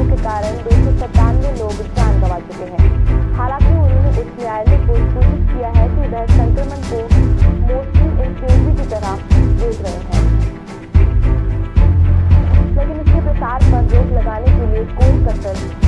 के कारण 297 लोग जान गंवा चुके हैं। हालांकि उन्होंने उच्च न्यायालय को सूचित किया है कि वह संक्रमण को मौसमी इन्फ्लुएंजा की तरह देख रहे हैं, लेकिन इसके प्रसार पर रोक लगाने के लिए कोई कसर